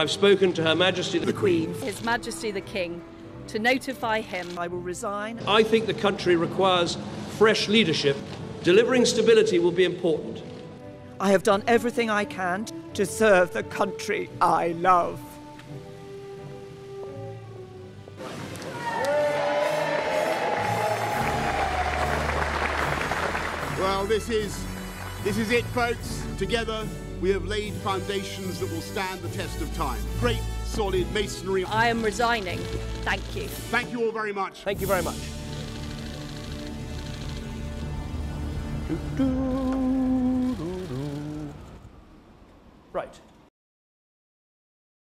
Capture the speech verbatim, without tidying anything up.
I've spoken to Her Majesty the Queen, His Majesty the King, to notify him I will resign. I think the country requires fresh leadership. Delivering stability will be important. I have done everything I can to serve the country I love. Well, this is, this is it, folks. Together, we have laid foundations that will stand the test of time. Great, solid masonry. I am resigning. Thank you. Thank you all very much. Thank you very much. Right.